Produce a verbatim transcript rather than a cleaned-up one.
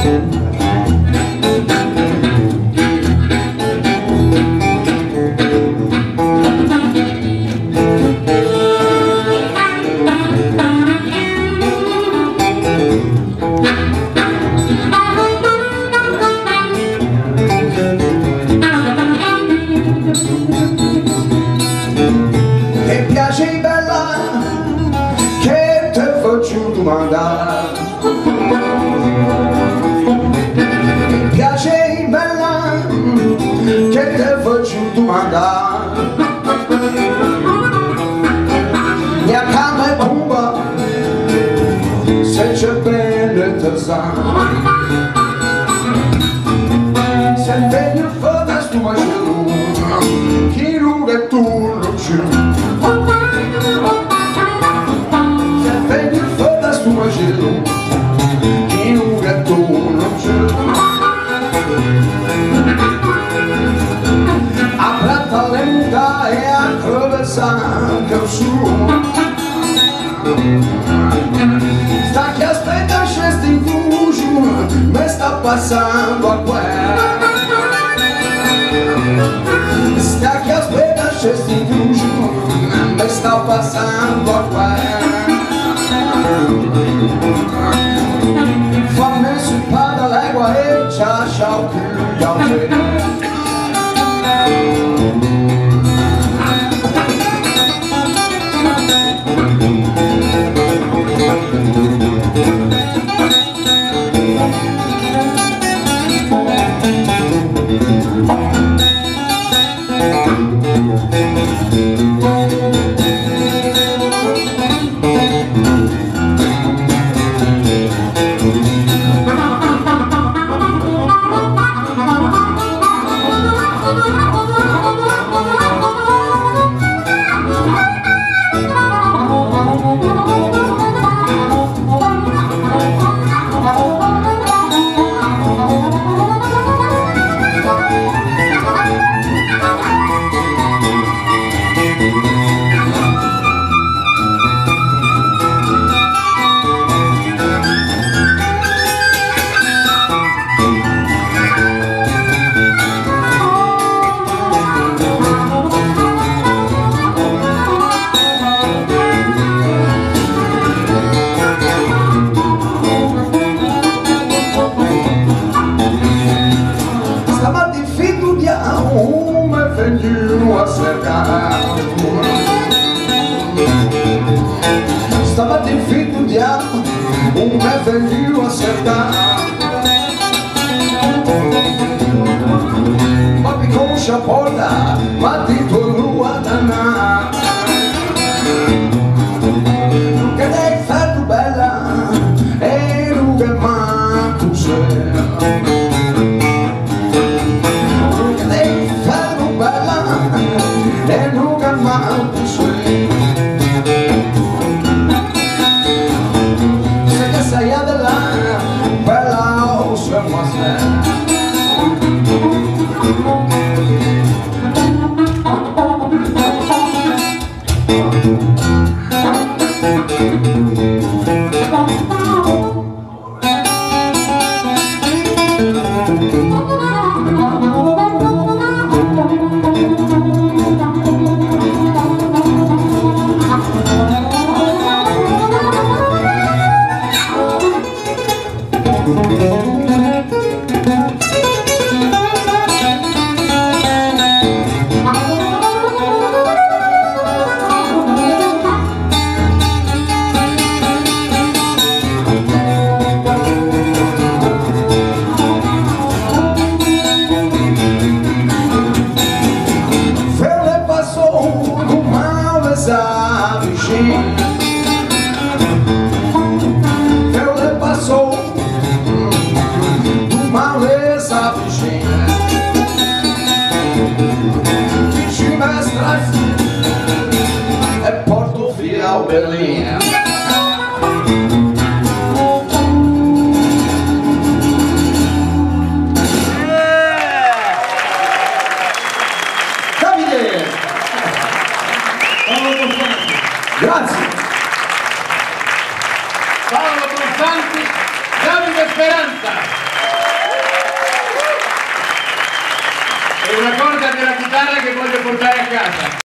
Mi piace bella che te faccio domanda, mia cama è bomba se c'è bene te sa, se vedi il foto stu macelo chi ruga tu non c'è, se vedi il foto stu macelo a plata lenta e attraversando il suo sta che aspetta scesti in fuso me sta passando a guerra, sta che aspetta scesti in fuso me sta passando a guerra. Fammi su pada l'egua e ciao ciao più a te. Stamattina figlio di diavolo un me venuto a cercare, ma mi conosce a porta ma ti tu a danare, che devi fare tu bella e tu che ma tu sei, che devi fare tu bella e tu che ma tu sei. Eu le passou uma vez a vicina que ci mestra e porto via a Berlino. Grazie. Paolo Constanti, Davide Speranza. una corda della chitarra che voglio portare a casa.